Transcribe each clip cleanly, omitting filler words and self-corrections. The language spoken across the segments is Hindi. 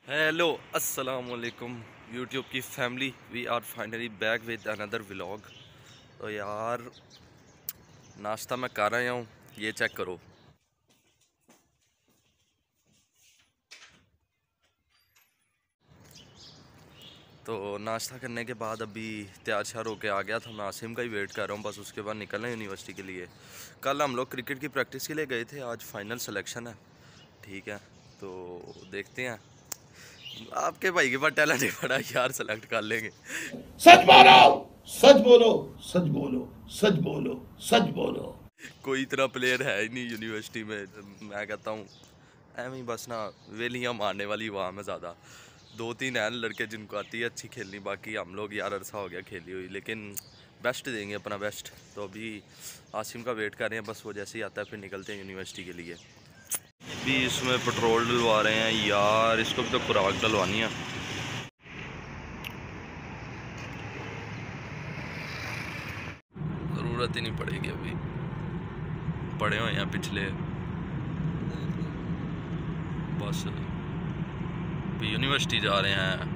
हेलो अस्सलाम वालेकुम यूट्यूब की family, we are finally back with another vlog. तो यार नाश्ता मैं कर रहा हूँ, ये चेक करो। तो नाश्ता करने के बाद अभी तैयार श्यार होके आ गया था। मैं आसिम का ही वेट कर रहा हूँ, बस उसके बाद निकलना है यूनिवर्सिटी के लिए। कल हम लोग क्रिकेट की प्रैक्टिस के लिए गए थे, आज फाइनल सिलेक्शन है। ठीक है, तो देखते हैं। आपके भाई के पास टैलेंट है बड़ा यार, सेलेक्ट कर लेंगे। सच बोलो, सच बोलो, सच बोलो, सच बोलो, सच बोलो। कोई इतना प्लेयर है ही नहीं यूनिवर्सिटी में। मैं कहता हूँ एवं ही बस ना, वेलियाँ मारने वाली वहाँ में ज़्यादा। दो तीन हैं लड़के जिनको आती है अच्छी खेलनी, बाकी हम लोग यार अरसा हो गया खेली हुई, लेकिन बेस्ट देंगे अपना बेस्ट। तो अभी आसिम का वेट कर रहे हैं, बस वो जैसे ही आता है फिर निकलते हैं यूनिवर्सिटी के लिए। अभी इसमें पेट्रोल डलवा रहे हैं यार, इसको भी तो खुराक डलवानी है। ज़रूरत ही नहीं पड़ेगी, अभी पड़े हुए हैं पिछले, बस अभी यूनिवर्सिटी जा रहे हैं।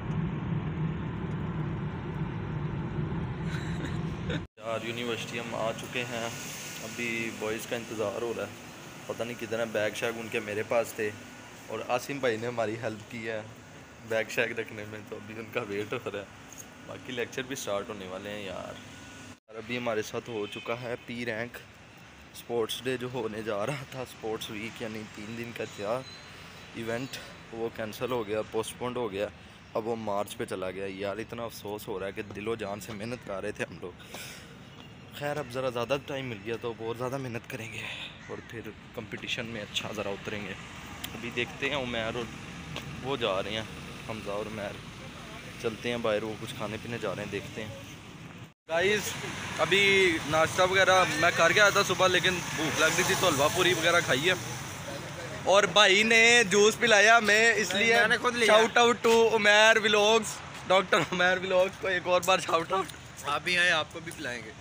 यार यूनिवर्सिटी हम आ चुके हैं, अभी बॉयज़ का इंतज़ार हो रहा है। पता नहीं किधर है, बैग शैग उनके मेरे पास थे और आसिम भाई ने हमारी हेल्प की है बैग शैग रखने में, तो अभी उनका वेट हो रहा है। बाकी लेक्चर भी स्टार्ट होने वाले हैं यार। और अभी हमारे साथ हो चुका है पी रैंक। स्पोर्ट्स डे जो होने जा रहा था, स्पोर्ट्स वीक यानी 3 दिन का था इवेंट, वो कैंसिल हो गया, पोस्टपोन्ड हो गया। अब वो मार्च पे चला गया यार। इतना अफसोस हो रहा है कि दिलो जान से मेहनत कर रहे थे हम लोग। खैर अब ज़रा ज़्यादा टाइम मिल गया तो बहुत ज़्यादा मेहनत करेंगे और फिर कंपटीशन में अच्छा ज़रा उतरेंगे। अभी देखते हैं, उमैर और वो जा रहे हैं, हमज़ा और उमैर चलते हैं बाहर, वो कुछ खाने पीने जा रहे हैं, देखते हैं। गाइस अभी नाश्ता वगैरह मैं करके आया था सुबह, लेकिन भूख लग रही थी तो हलवा पूरी वगैरह खाई है। और भाई ने जूस पिलाया हमें, इसलिए shout out to Umair vlogs, doctor Umair vlogs को एक और बार शाउट आउट। आप भी आए, आपको भी पिलाएंगे।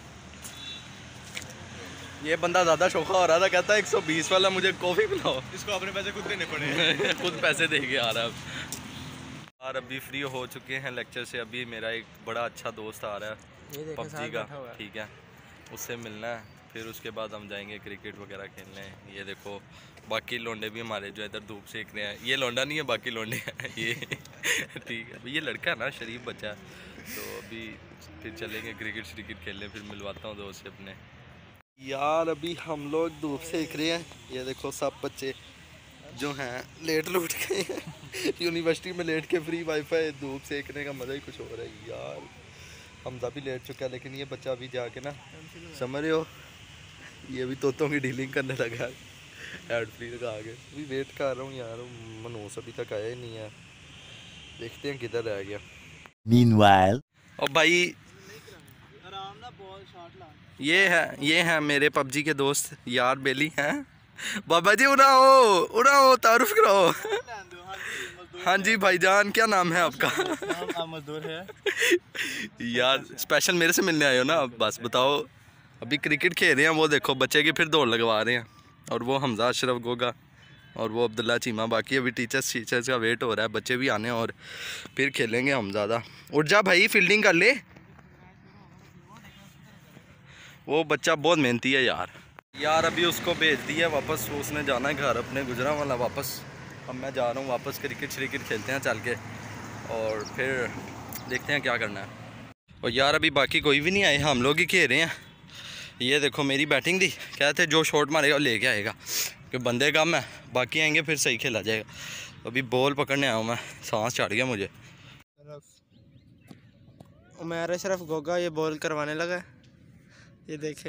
ये बंदा ज़्यादा शौका हो रहा था, कहता है 120 वाला मुझे कॉफ़ी पिलाओ। इसको अपने पैसे खुद देने पड़े। खुद पैसे दे के आ रहा है। और अभी फ्री हो चुके हैं लेक्चर से। अभी मेरा एक बड़ा अच्छा दोस्त आ रहा है पबजी का, ठीक है, उससे मिलना है। फिर उसके बाद हम जाएंगे क्रिकेट वगैरह खेलने। ये देखो बाकी लोंडे भी हमारे जो इधर धूप सेक रहे हैं, ये लोंडा नहीं है, बाकी लोंडे हैं ये ठीक है, ये लड़का है ना, शरीफ बच्चा है। तो अभी फिर चलेंगे क्रिकेट श्रिकेट खेलने, फिर मिलवाता हूँ दोस्त से अपने। यार अभी हम लोग धूप सेक रहे हैं, ये देखो सब बच्चे जो हैं लेट लूट गए हैं यूनिवर्सिटी में लेट के फ्री वाईफाई धूप सेकने का मज़ा ही कुछ हो रहा है यार। हमजा भी लेट चुका है, लेकिन ये बच्चा अभी जाके ना, समझ रहे हो, ये भी तोतों की डीलिंग करने लगा है हेड फ्री लगा के। अभी वेट कर रहा हूँ यार, मनोज अभी तक आया ही नहीं है, देखते हैं किधर रह गया। Meanwhile, और भाई ये है मेरे पबजी के दोस्त यार, बेली हैं। बाबा जी उड़ाओ तारुफ कराओ। हाँ जी भाईजान, क्या नाम है आपका? मजदूर है यार स्पेशल मेरे से मिलने आए हो ना, बस बताओ। अभी क्रिकेट खेल रहे हैं, वो देखो बच्चे की फिर दौड़ लगवा रहे हैं। और वो हमजा अशरफ गोगा और वो अब्दुल्ला चीमा। बाकी अभी टीचर्स का वेट हो रहा है, बच्चे भी आने और फिर खेलेंगे हम ज़्यादा। उठ जा भाई, फील्डिंग कर ले। वो बच्चा बहुत मेहनती है यार अभी उसको भेज दिया वापस, उसने जाना है घर अपने गुजरांवाला वापस। अब मैं जा रहा हूँ वापस, क्रिकेट श्रिकेट खेलते हैं चल के, और फिर देखते हैं क्या करना है। और यार अभी बाकी कोई भी नहीं आए, हम लोग ही खेल रहे हैं। ये देखो मेरी बैटिंग थी, कहते जो शॉट मारेगा लेके आएगा, कि बंदे कम है, बाकी आएंगे फिर सही खेला जाएगा। अभी बॉल पकड़ने आया हूँ मैं, सांस चढ़ गया मुझे। उमैर अशरफ गोगा ये बॉल करवाने लगा, ये देखे,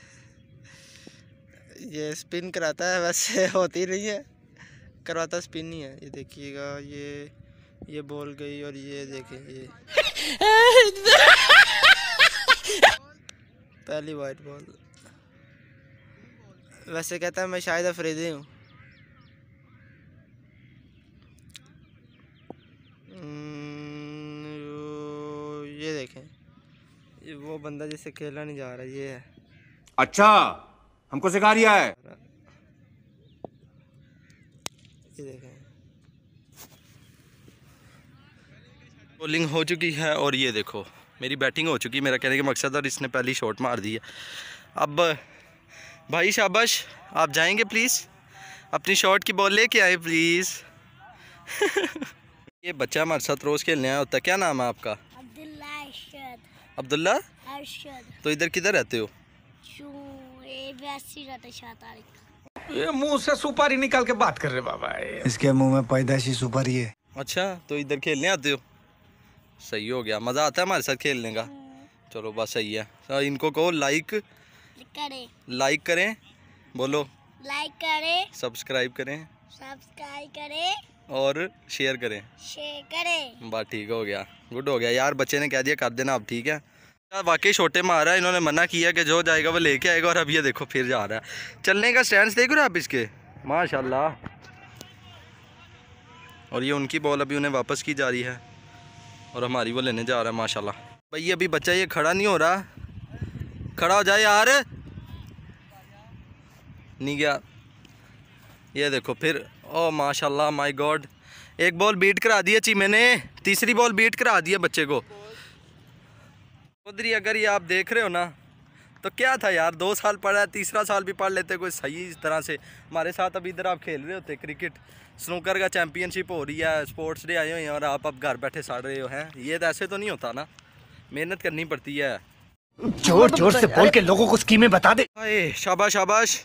ये स्पिन कराता है, वैसे होती नहीं है, करवाता स्पिन नहीं है। ये देखिएगा, ये बॉल गई और ये देखें, ये पहली वाइट बॉल। वैसे कहता है मैं शायद अफरीदी हूँ। ये देखें, ये वो बंदा जिससे खेला नहीं जा रहा, ये है। अच्छा हमको सिखा रिया है। ये देखें, बॉलिंग हो चुकी है और ये देखो मेरी बैटिंग हो चुकी, मेरा कहने का मकसद और इसने पहली शॉट मार दी है। अब भाई शाबाश, आप जाएंगे प्लीज़, अपनी शॉट की बॉल लेके आए प्लीज़। ये बच्चा हमारे साथ रोज़ खेलने आया होता है, क्या नाम है आपका? अब्दुल्ला अरशद। अब्दुल्ला। अरशद। तो इधर किधर रहते हो? ये मुंह से सुपारी निकाल के बात कर रहे बाबा, इसके मुंह में पैदाइशी सुपारी है। अच्छा, तो इधर खेलने आते हो, सही हो गया, मज़ा आता है हमारे साथ खेलने का। चलो बस सही है। तो इनको कहो लाइक करें, बोलो लाइक करें, सब्सक्राइब करें और शेयर करें। बात ठीक हो गया, गुड हो गया यार, बच्चे ने कह दिया कर देना अब, ठीक है यार। वाकई छोटे मारा है, इन्होंने मना किया कि जो जाएगा वो लेके आएगा, और अब ये देखो फिर जा रहा है। चलने का स्टैंड देख रहे हो आप इसके, माशाल्लाह। और ये उनकी बॉल अभी उन्हें वापस की जा रही है और हमारी वो लेने जा रहा है, माशाल्लाह। भाई अभी बच्चा ये खड़ा नहीं हो रहा, खड़ा हो जाए यार, नहीं गया। ये देखो फिर, ओ माशाल्लाह, माय गॉड, एक बॉल बीट करा दी है चीमे ने, तीसरी बॉल बीट करा दी है बच्चे को। उधरी अगर ये आप देख रहे हो ना, तो क्या था यार, 2 साल पढ़ा है, तीसरा साल भी पढ़ लेते कोई सही तरह से। हमारे साथ अभी इधर आप खेल रहे होते क्रिकेट, स्नूकर का चैम्पियनशिप हो रही है, स्पोर्ट्स डे आए हुए हैं और आप अब घर बैठे सड़ रहे हो हैं। ये तो ऐसे तो नहीं होता ना, मेहनत करनी पड़ती है। जोर जोर से बोल के लोगों को स्कीमें बता दे। अरे शाबाश शाबाश।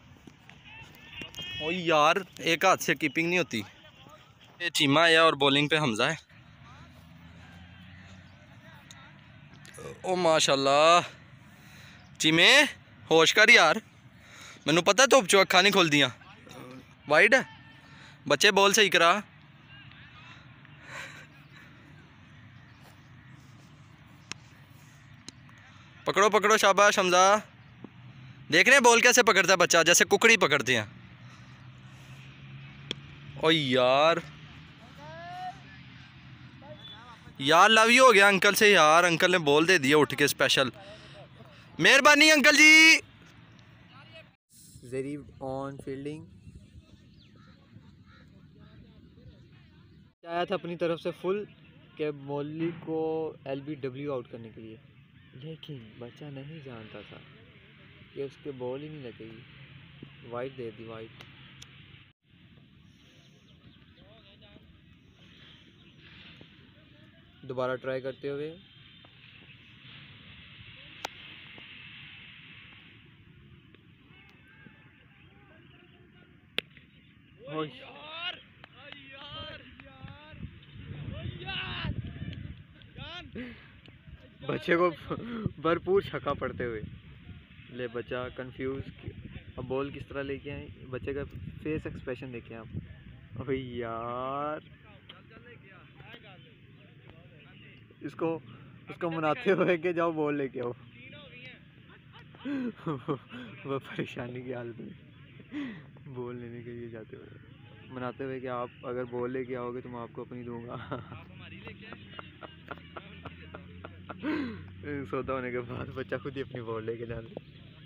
ओ यार, एक हाथ से कीपिंग नहीं होती। ये चीमा आया और बॉलिंग पे हमजा है। ओ माशाल्लाह, चीमे होश कर यार, मैनू पता तो जो अखा नहीं खोल दियाँ। वाइड है बच्चे, बॉल सही करा। पकड़ो पकड़ो, शाबाश हमजा। देख रहे हैं बॉल कैसे पकड़ता है बच्चा, जैसे कुकड़ी पकड़ते हैं। ओ यार लव यू हो गया अंकल से यार, अंकल ने बॉल दे दिया उठ के स्पेशल, मेहरबानी अंकल जी। जरीब ऑन फील्डिंग आया था अपनी तरफ से फुल के मौली को LBW आउट करने के लिए, लेकिन बच्चा नहीं जानता था कि उसके बॉल ही नहीं लगेगी। वाइड दे दी, वाइड। दोबारा ट्राई करते हुए बच्चे को भरपूर छक्का पड़ते हुए। ले बच्चा कंफ्यूज, अब बॉल किस तरह लेके आए, बच्चे का फेस एक्सप्रेशन देखें आप। अबे यार, उसको मनाते हुए कि जाओ बॉल लेके आओ। वह परेशानी की हालत में बॉल लेने के लिए जाते हुए, मनाते हुए कि आप अगर बॉल लेके आओगे तो मैं आपको अपनी दूंगा। सौदा होने के बाद बच्चा खुद ही अपनी बॉल लेके जा रहा।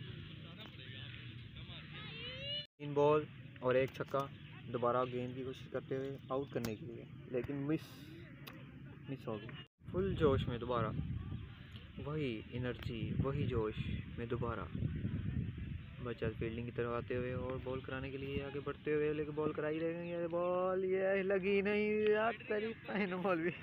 3 बॉल और 1 छक्का, दोबारा गेंद की कोशिश करते हुए आउट करने के लिए, लेकिन मिस हो गई। फुल जोश में दोबारा, वही एनर्जी, वही जोश में दोबारा बच्चा फील्डिंग की तरफ आते हुए और बॉल कराने के लिए आगे बढ़ते हुए, लेकिन बॉल कराई रही है, बॉल ये लगी नहीं यार, तेरी पहन बॉल भी।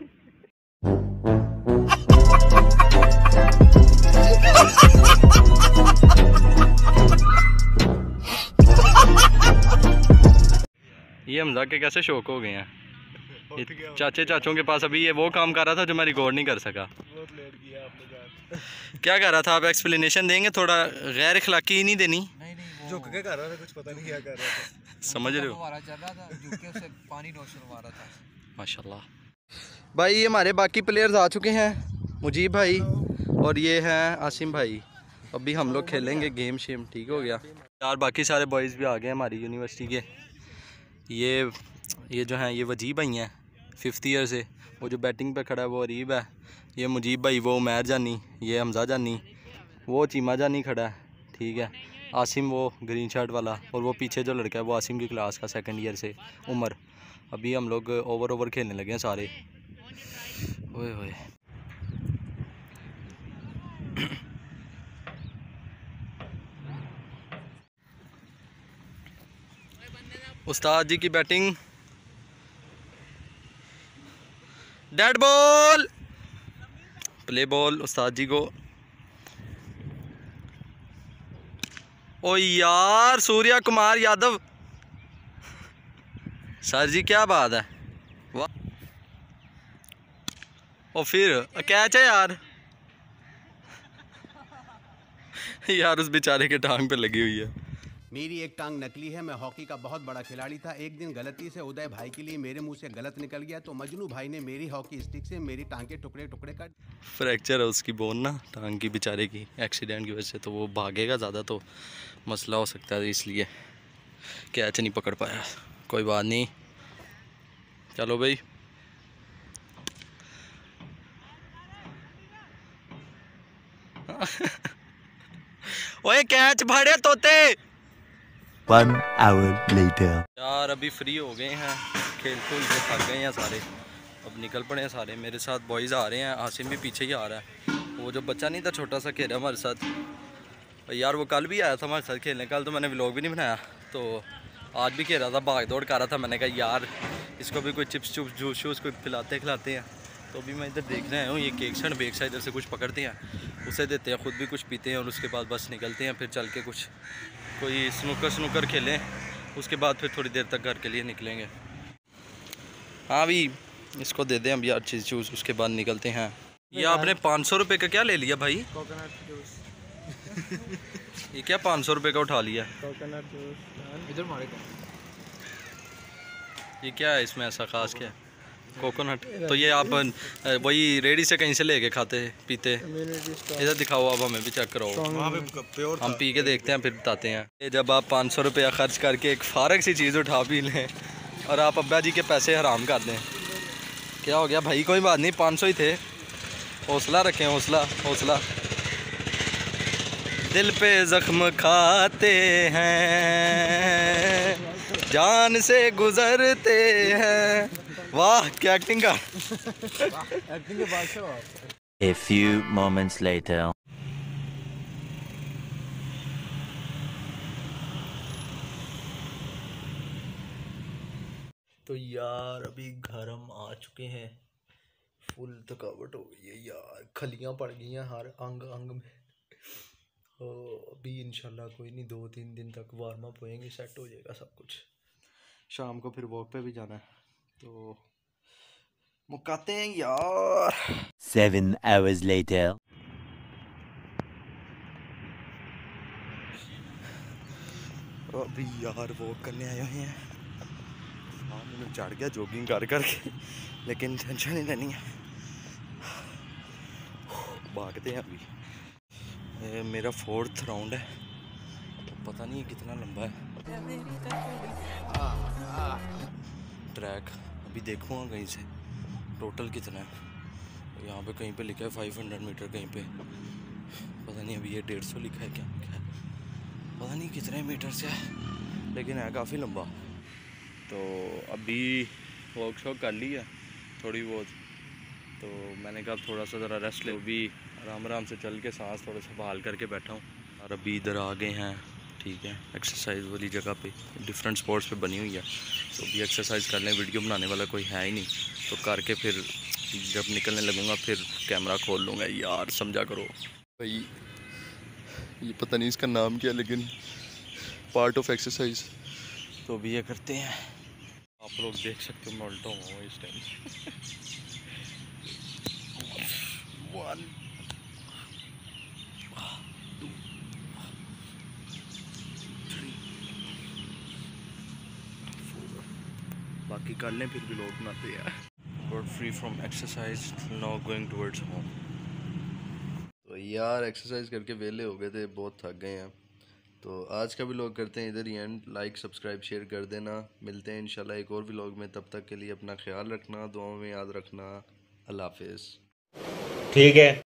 ये हमजा के कैसे शौक हो गए हैं, चाचे चाचों के पास। अभी ये वो काम कर रहा था जो मैं रिकॉर्ड नहीं कर सका। बहुत लेट किया आपने। क्या कर रहा था आप, एक्सप्लेनेशन देंगे, थोड़ा गैर अखलाकी ही नहीं देनी। झुक के कर रहा था, कुछ पता नहीं क्या कर रहा था। समझ रहे हो, चल रहा था, झुक के उसे पानी नोशन मारा था। माशाल्लाह। भाई ये हमारे बाकी प्लेयर्स आ चुके हैं, मुजीब भाई और ये हैं आसिम भाई। अभी हम लोग खेलेंगे गेम शेम, ठीक हो गया यार। बाकी सारे बॉयज़ भी आ गए हमारी यूनिवर्सिटी के। ये जो हैं ये वजीब भाई हैं 5th ईयर से, वो जो बैटिंग पे खड़ा है वो अरीब है, ये मुजीब भाई, वो उमैर जानी, ये हमजा जानी, वो चीमा जानी खड़ा है, ठीक है। आसिम वो ग्रीन शर्ट वाला, और वो पीछे जो लड़का है वो आसिम की क्लास का 2nd ईयर से उमर। अभी हम लोग ओवर खेलने लगे हैं सारे। ओए होए। उस्ताद जी की batting, dead ball, play ball उस्ताद जी को। ओ यार सूर्या कुमार यादव, सर जी क्या बात है, वाह। और फिर कैच है यार, यार उस बेचारे के टांग पे लगी हुई है। मेरी एक टांग नकली है, मैं हॉकी का बहुत बड़ा खिलाड़ी था। एक दिन गलती से उदय भाई के लिए मेरे मुंह से गलत निकल गया, तो मजनू भाई ने मेरी हॉकी स्टिक से मेरी टांग के टुकड़े टुकड़े कर। फ्रैक्चर है उसकी बोन ना, टांग की बेचारे की, एक्सीडेंट की वजह से। तो वो भागेगा ज़्यादा तो मसला हो सकता है, इसलिए कैच नहीं पकड़ पाया। कोई बात नहीं, चलो भाई। ओए कैच भाड़े तोते। 1 hour later. यार अभी फ्री हो गए हैं, खेल खेल के थक गए हैं सारे, अब निकल पड़े हैं सारे। मेरे साथ बॉयज़ आ रहे हैं, आसिम भी पीछे ही आ रहा है। वो जो बच्चा नहीं था छोटा सा खेल रहा हमारे साथ, यार वो कल भी आया था हमारे साथ खेलने। कल तो मैंने व्लॉग भी नहीं बनाया, तो आज भी खेल रहा था, भाग दौड़ कर रहा था। मैंने कहा यार इसको भी कोई चिप्स चुप्स जूस शूस कोई खिलाते हैं। तो अभी मैं इधर देखने आया हूँ, ये केक सन बेक सा इधर से कुछ पकड़ते हैं, उसे देते हैं, ख़ुद भी कुछ पीते हैं और उसके बाद बस निकलते हैं। फिर चल के कुछ कोई स्नूकर खेलें, उसके बाद फिर थोड़ी देर तक घर के लिए निकलेंगे। हाँ भी इसको दे दें अब यार चीज़ चूज़, उसके बाद निकलते हैं। ये आपने 500 रुपये का क्या ले लिया भाई? Coconut juice. ये क्या 500 रुपये का उठा लिया? कोकोनट जूस इधर मारे ये क्या है इसमें ऐसा ख़ास क्या है? कोकोनट। तो ये आप वही रेडी से कहीं से लेके खाते पीते? इधर दिखाओ, अब हमें भी चेक कराओ, वहाँ पे प्योर हम पी के देखते हैं फिर बताते हैं। ये जब आप 500 रुपया खर्च करके एक फारग सी चीज़ उठा पी लें और आप अब्बा जी के पैसे हराम कर दें, क्या हो गया भाई? कोई बात नहीं, 500 ही थे, हौसला रखें, हौसला। दिल पे ज़ख्म खाते हैं, जान से गुजरते हैं। वाह क्या एक्टिंग का। एक्टिंग के बादशाह। A few moments later. तो यार अभी घर हम आ चुके हैं, फुल थकावट हो गई है यार, खलियाँ पड़ गई हैं हर अंग में। अभी इंशाल्लाह कोई नहीं, 2-3 दिन तक वार्म अप होएंगे, सेट हो जाएगा सब कुछ। शाम को फिर वॉक पे भी जाना है, तो मुकाते हैं यार। 7 hours later. अभी यार वॉक करने आए हुए हैं, हाँ मैंने चढ़ गया जॉगिंग करके, लेकिन टेंशन नहीं लेनी है, भागते हैं अभी। मेरा 4th राउंड है, तो पता नहीं कितना लंबा है ट्रैक, अभी देखूँगा कहीं से टोटल कितना है। यहाँ पे कहीं पे लिखा है 500 मीटर, कहीं पे पता नहीं, अभी ये 150 लिखा है, क्या लिखा है पता नहीं कितने मीटर से है, लेकिन है काफ़ी लंबा। तो अभी वर्कशॉप कर ली है थोड़ी बहुत, तो मैंने कहा थोड़ा सा ज़रा रेस्ट ले, भी आराम से चल के सांस थोड़ा सा बहाल करके बैठा हूँ। और अभी इधर आ गए हैं, ठीक है, एक्सरसाइज वाली जगह पे, डिफरेंट स्पॉट्स पे बनी हुई है, तो अभी एक्सरसाइज कर लें। वीडियो बनाने वाला कोई है ही नहीं, तो करके फिर जब निकलने लगूँगा फिर कैमरा खोल लूँगा। यार समझा करो भाई, ये पता नहीं इसका नाम क्या, लेकिन पार्ट ऑफ एक्सरसाइज, तो अभी ये करते हैं। आप लोग देख सकते हो मैं उल्टा हूँ इस टाइम। 1 2 3 4, बाकी कर लें फिर भी लोग बनाते हैं। Got free from exercise, now going towards home. तो यार एक्सरसाइज करके वेले हो गए थे, बहुत थक गए हैं, तो आज का व्लॉग करते हैं इधर ही एंड। लाइक सब्सक्राइब शेयर कर देना, मिलते हैं इंशाल्लाह एक और व्लॉग में, तब तक के लिए अपना ख्याल रखना, दुआओं में याद रखना, अल्लाह हाफिज़। ठीक है।